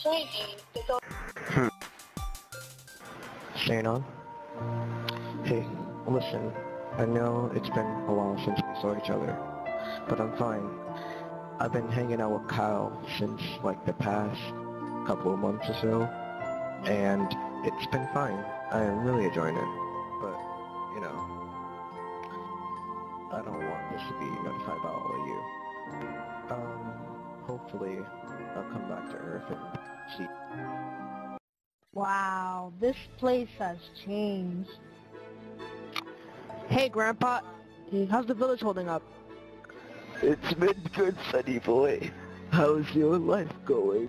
Hmm. Staying on? Hey, listen, I know it's been a while since we saw each other, but I'm fine. I've been hanging out with Kyle since, like, the past couple of months or so, and it's been fine. I am really enjoying it, but, you know, I don't want this to be notified about all of you. Hopefully, I'll come back to Earth and see. Wow, this place has changed. Hey, Grandpa. How's the village holding up? It's been good, sonny boy. How's your life going?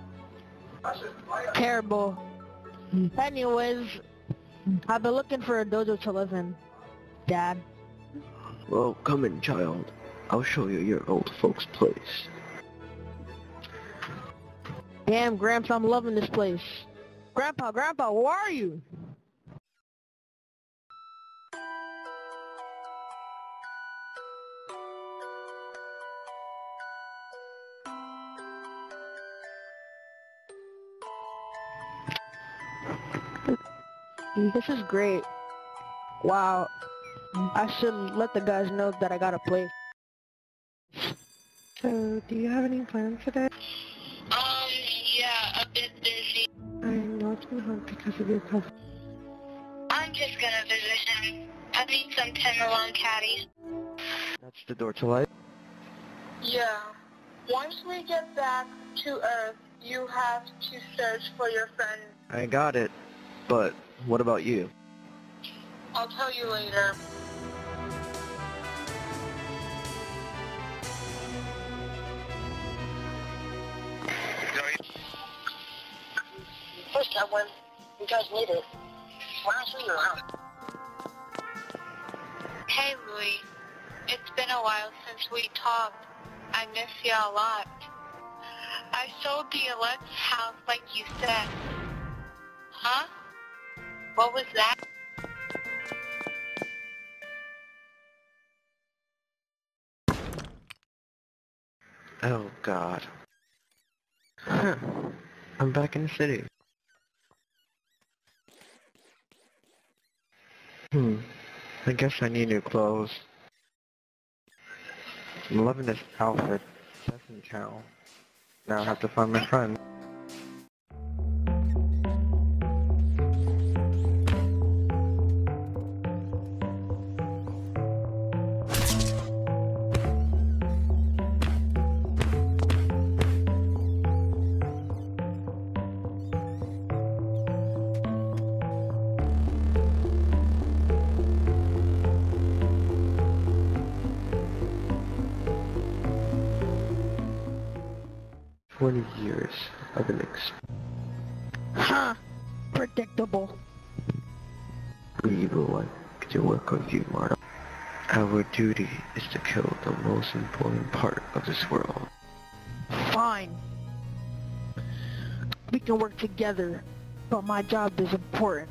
Terrible. Anyways, I've been looking for a dojo to live in, Dad. Well, come in, child. I'll show you your old folks' place. Damn, Gramps, I'm loving this place. Grandpa, where are you? This is great. Wow. I should let the guys know that I got a place. So, do you have any plans today? Yeah, a bit busy. I know it's been hard because of your cousin. I'm just gonna visit him. I need some Tenalon caddies. That's the door to life? Yeah. Once we get back to Earth, you have to search for your friend. I got it, but what about you? I'll tell you later. First up, when you guys need it, why don't you around? Hey, Louie. It's been a while since we talked. I miss you a lot. I sold the Alex house like you said. Huh? What was that? Oh, God. Huh. I'm back in the city. I guess I need new clothes. I'm loving this outfit. Doesn't count. Now I have to find my friend. Years of an Huh. Predictable. We will like to work with you, Marta. Our duty is to kill the most important part of this world. Fine. We can work together, but my job is important.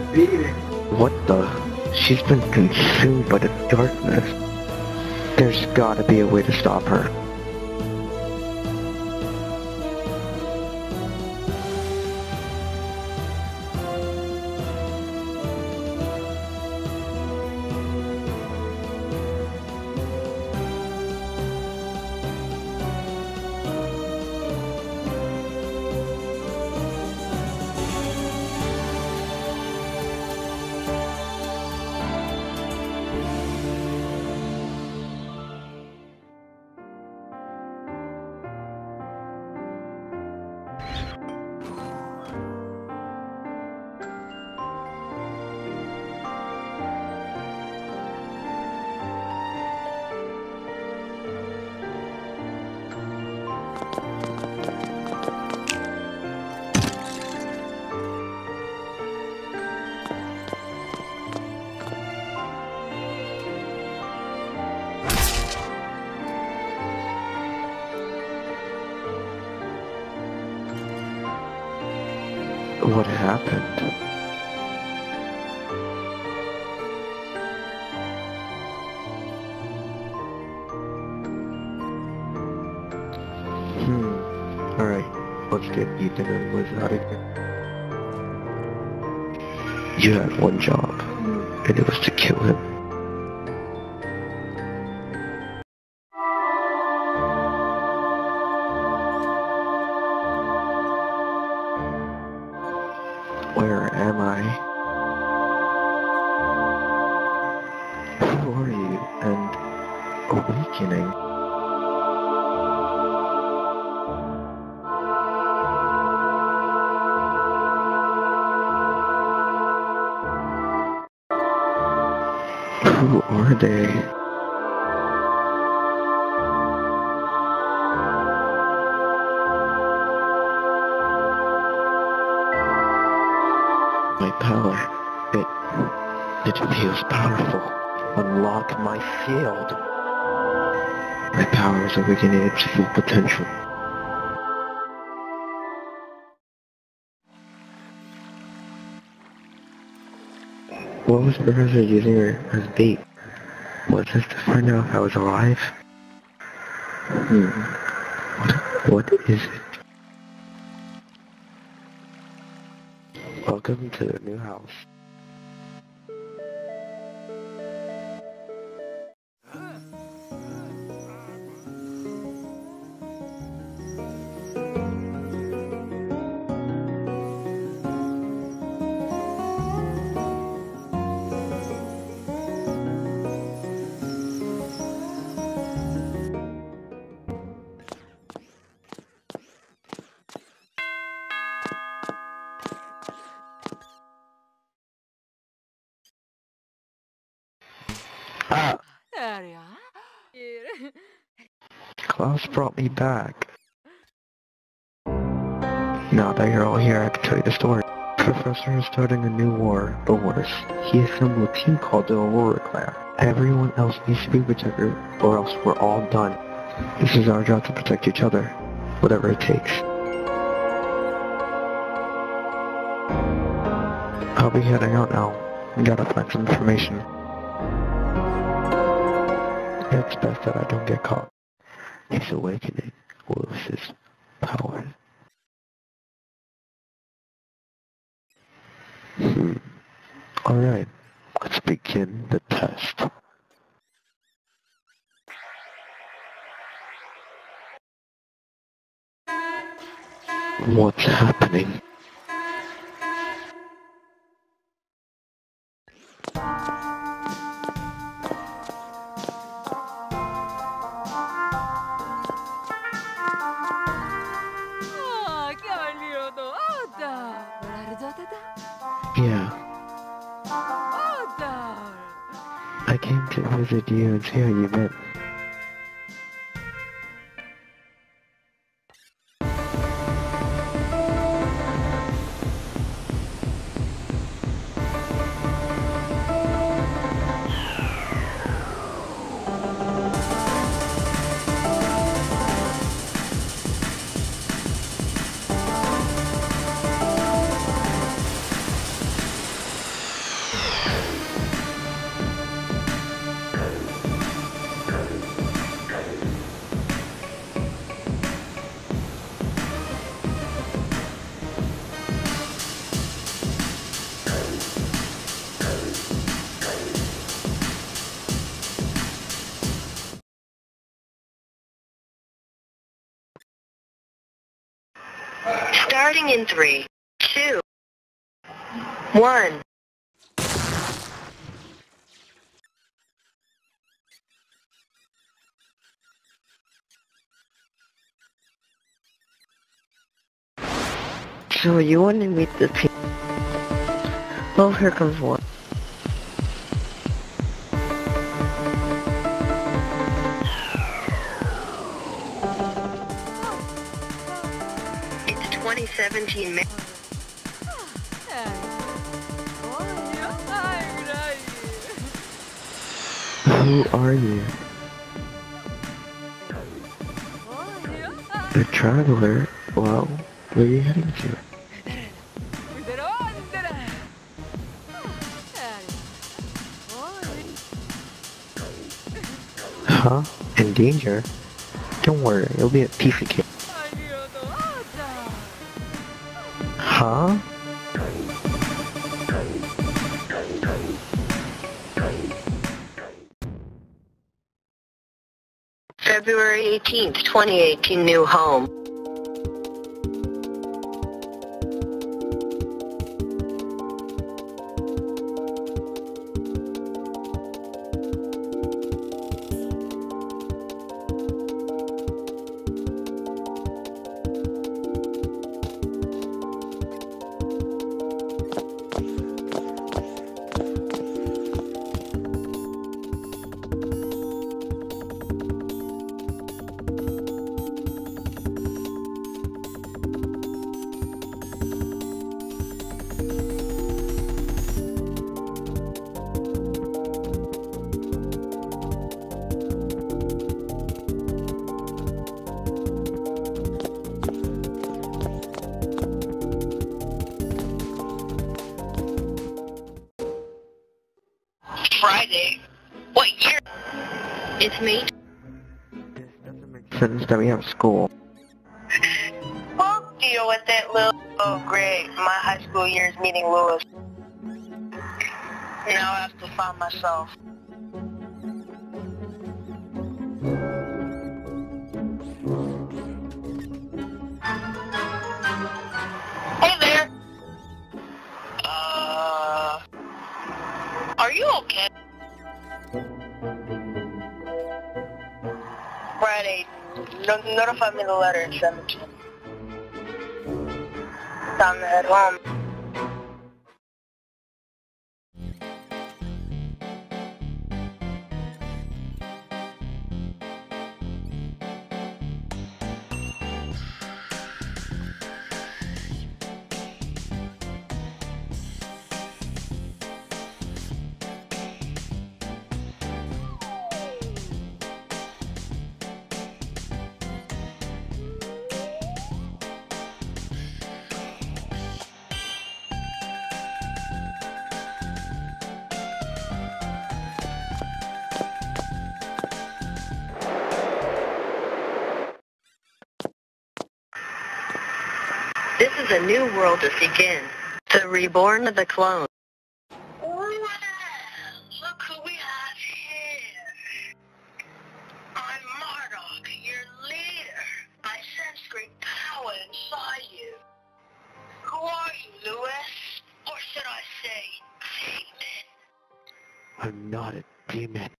What the? She's been consumed by the darkness. There's gotta be a way to stop her. What happened? Alright, let's get Ethan and Liz out of here. You had one job, and it was to kill him. Where am I? Who are you? And awakening? Who are they? My power, it feels powerful. Unlock my field. My power is awakening its full potential. What was Professor using her as bait? Was this to find out if I was alive? What is it? Welcome to the new house. Ah! Klaus brought me back. Now that you're all here, I can tell you the story. Professor is starting a new war, but worse. He assembled a team called the Aurora clan. Everyone else needs to be protected, or else we're all done. This is our job to protect each other, whatever it takes. I'll be heading out now. We gotta find some information. It's best that I don't get caught. His awakening was his power. Alright, let's begin the test. What's happening? Yeah. I came to visit you and see how you've been. Starting in 3, 2, 1. So you want to meet the people? Oh, here comes one. It's 2017 May. Who are you? The traveler? Well, where are you heading to? Huh? In danger? Don't worry, it'll be a piece of cake. Huh? February 18th, 2018 new home. Friday. What year? It's me. This doesn't make sense that we have school. We'll deal with it, Lil. Oh, great. My high school years meeting Lewis. Now I have to find myself. Hey there. Are you okay? Friday, notify me the letter and send it to me. Time to head home. This is a new world to begin. The reborn of the clone. Look who we have here. I'm Marduk, your leader. I sense great power inside you. Who are you, Lewis? Or should I say, demon? I'm not a demon.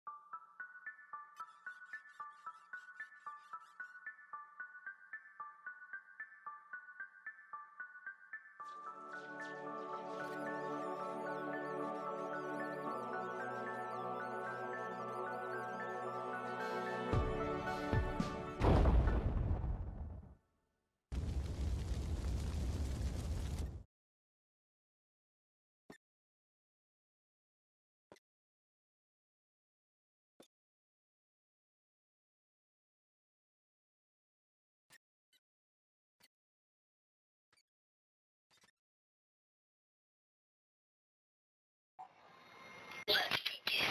Let's begin.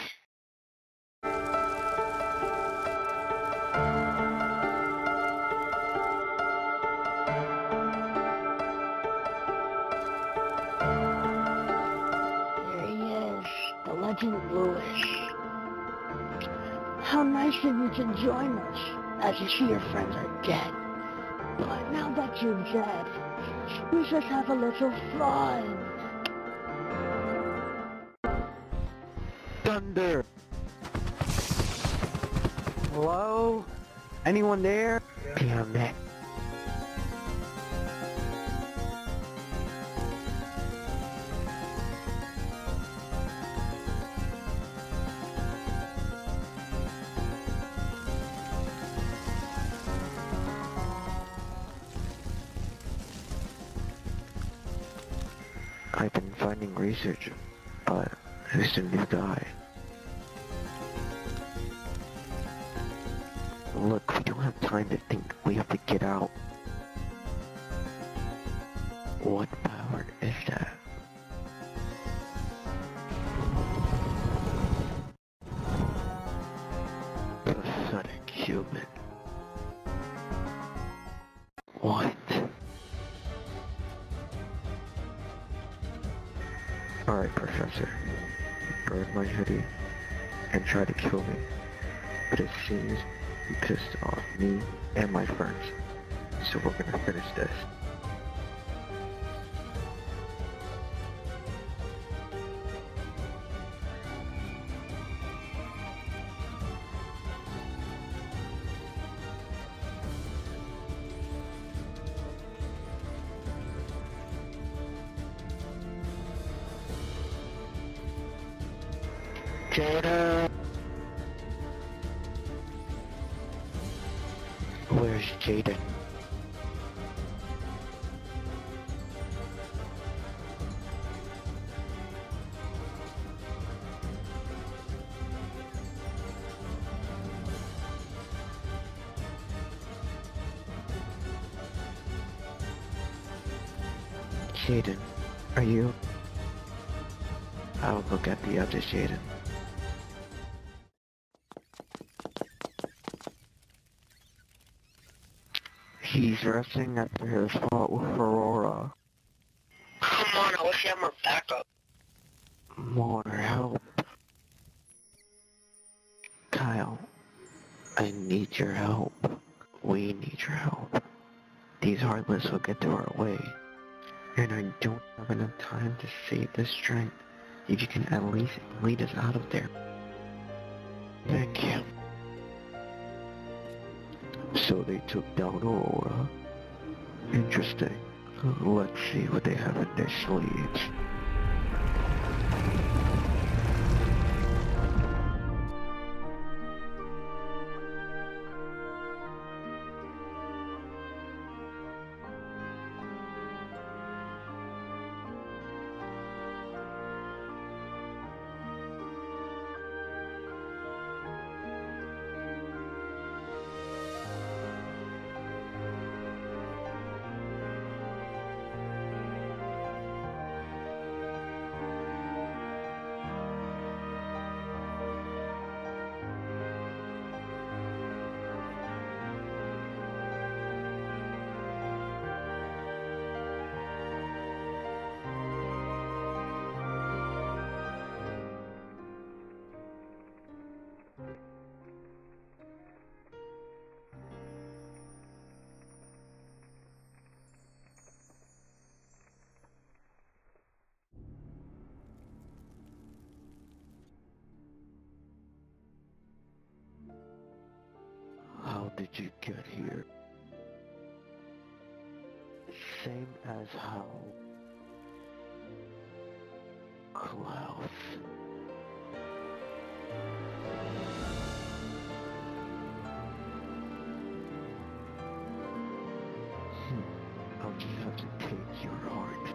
There he is, the legend Lewis. How nice of you to join us, as you see your friends are dead. But now that you're dead, we should have a little fun. Thunder! Hello? Anyone there? Damn it. I've been finding research, but who's the new guy? Look, we don't have time to think. We have to get out. What power is that? Pathetic human. What? Alright, Professor. Burn my hoodie and try to kill me. But it seems you pissed off me and my friends. So we're gonna finish this. Jada! Where's Jaden? Jaden, are you? I'll look at the other Jaden. He's resting after his fought with Aroa. Come on, I wish you had more backup. More help. Kyle, I need your help. We need your help. These heartless will get to our way. And I don't have enough time to save this strength. If you can at least lead us out of there. Thank you. So they took down Aroa. Interesting. Let's see what they have in their sleeves. How did you get here? Same as how Klaus. I'll just have to take your heart.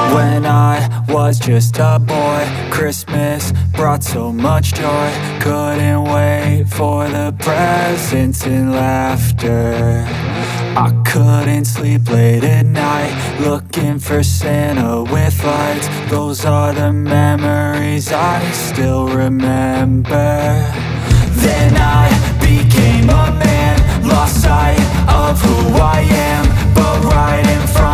When I was just a boy, Christmas brought so much joy. Couldn't wait for the presents and laughter. I couldn't sleep late at night, looking for Santa with lights. Those are the memories I still remember. Then I became a man, lost sight of who I am, but right in front